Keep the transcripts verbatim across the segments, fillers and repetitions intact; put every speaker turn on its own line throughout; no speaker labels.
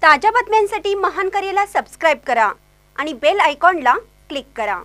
ताज्या बातम्यांसाठी महान करेला सबस्क्राइब करा आणि बेल आयकॉनला क्लिक करा।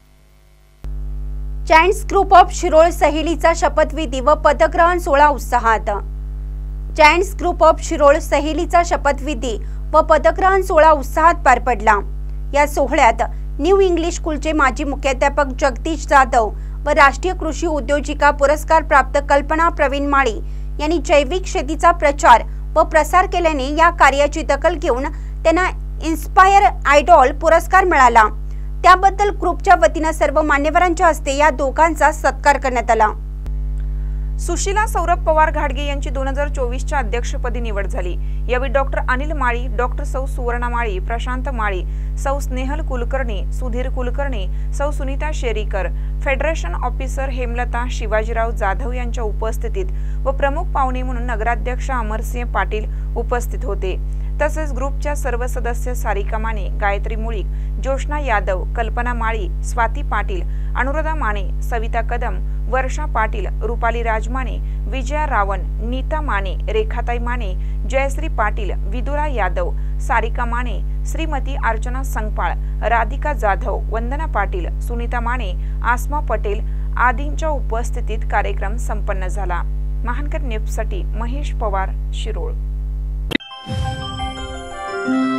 जायंट्स ग्रुप ऑफ शिरोळ सहेलीचा शपथविधी व पदग्रहण सोहळा उत्साहात। जायंट्स ग्रुप ऑफ शिरोळ सहेलीचा शपथविधी व पदग्रहण सोहळा उत्साहात पार पडला। या सोहळ्यात न्यू इंग्लिश स्कूलचे माजी मुख्याध्यापक जगदीश जाधव व राष्ट्रीय कृषी उद्योजिका पुरस्कार प्राप्त कल्पना प्रवीण माळी यांनी जैविक शेतीचा प्रचार व प्रसार केल्याने या कार्याची दखल घेऊन त्यांना इन्स्पायर आयडॉल पुरस्कार मिळाला। त्याबद्दल ग्रुपच्या वतीने सर्व मान्यवरांच्या हस्ते या दोघांचा सत्कार करण्यात आला।
सुशीला सौरभ पवार घाडगे यांची दोन हजार चोवीस च्या अध्यक्षपदी निवड झाली। यावेळी डॉक्टर अनिल माळी, डॉक्टर सौ सुवर्णा माळी, प्रशांत माळी, सौ स्नेहल कुलकर्णी, सुधीर कुलकर्णी, सौ सुनीता शेरीकर, फेडरेशन ऑफिसर हेमलता शिवाजीराव जाधव यांच्या उपस्थितीत व प्रमुख पाहुणे म्हणून नगराध्यक्ष अमरसिंह पाटील उपस्थित होते। तसेच ग्रुपच्या सर्व सदस्य सारिका माने, गायत्री मुळीक, जोशना यादव, कल्पना माळी, स्वाती पाटील, अनुराधा माने, सविता कदम, वर्षा पाटील, रूपाली राजमाने, विजया रावण, नीता माने, रेखाताई माने, जयश्री पाटील, विदुरा यादव, सारिका माने, श्रीमती अर्चना संगपाळ, राधिका जाधव, वंदना पाटील, सुनीता माने, आसमा पटेल आदींच्या उपस्थितीत कार्यक्रम संपन्न झाला। महानकर न्यूजसाठी महेश पवार, शिरोळ।